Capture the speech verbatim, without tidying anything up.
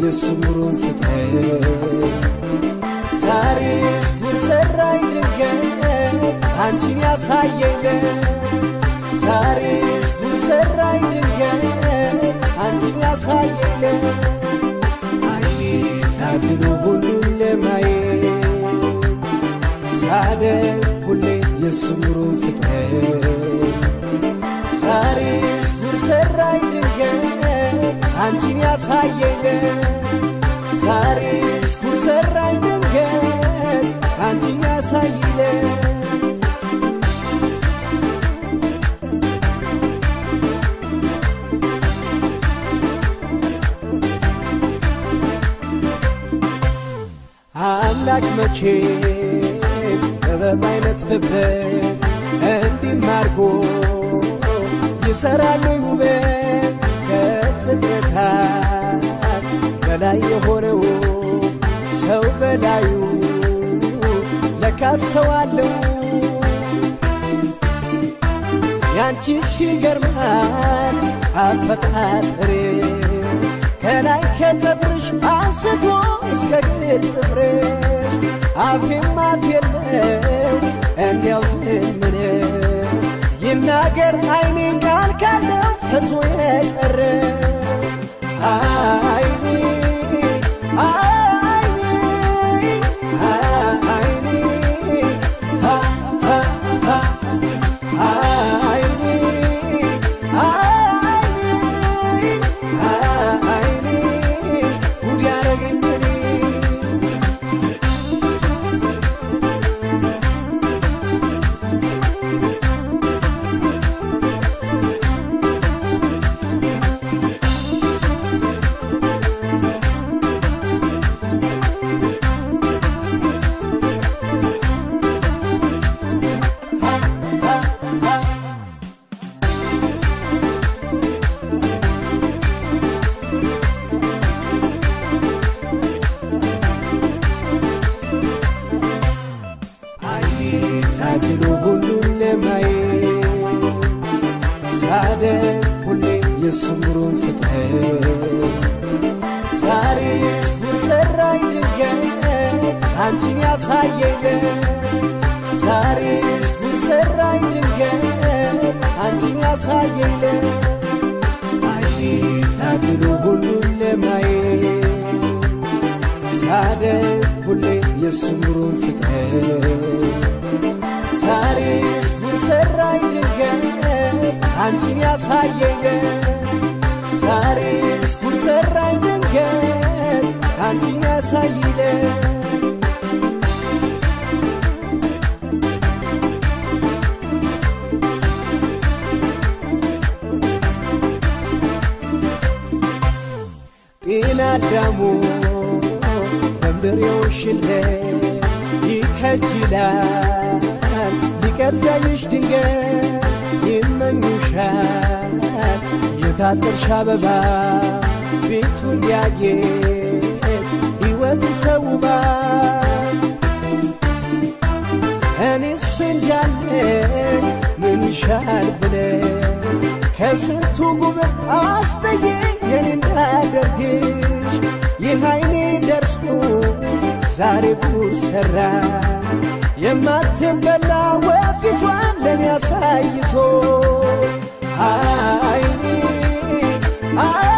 የስሙሩን ፍቅር ዛሬስ ጉድ ሰራኝ ድንገት አንቺን ያሳየኝ ዛሬስ ጉድ ሰራኝ ድንገት አንቺን ያሳየኝ አይኔ ታድሎ ሁሉን ለማየት ሳደግ ሁሌ የስሙሩን ፍቅር ዛሬስ ጉድ ሰራኝ ድንገት አንቺን ያሳየኝ ዛሬስ ጉድ ሰራኝ ድንገት አንቺን ያሳየኝ አምላክ መቼ ጥበብ አይነጥፍበት እንዲማርጎ ይሰራል ውበት ከፍጥረታት በላይ የሆነው ሰው በላዩ ለካስ ሰው አለው ያንቺስ ይገርማል አፈጣጠሬ ከላይ ከፀጉርሽ አንስቶ እስከ እግር ጥፍርሽ አፌም አፍ የለው እንዲያው ዝም ነው ይናገር አይኔ ቃል ካለው ፈሶ የቀረ አይኔ አይኔ አይኔ ታድሎ ሁሉን ለማየት ሳደግ ሁሌ የስሙሩን ፍቅር ዛሬስ ጉድ ሰራኝ ድንገት አንቺን ያሳየኝ ዛሬስ ጉድ ሰራኝ ድንገት አንቺን ያሳየኝ አይኔ ታድሎ ሁሉን ለማየት ሳደግ ሁሌ የስሙሩን ፍቅር ዛሬስ ጉድ ሰራኝ ድንገት አንቺን ያሳየኝ ዛሬስ ጉድ ሰራኝ ድንገት አንቺን ያሳየኝ ጤና አዳሙ በምድሬው ሽለ ይከጅላል ሊቀጥያይሽ ድንገት ይመኙሻል የታጠርሽ አበባ ቤቱን ሊያጌጥ ሕይወት ተውባ እኔስ እንጃለን ምን ይሻል ብለህ ከስንቱ ጉብር አስተየኝ የኔ እንዳደርግሽ ይህ አይኔ ደርሶ ዛሬ ጉድ ሰራ የማትበላ ወፊቷን ለኔ አሳይቶ አይኔ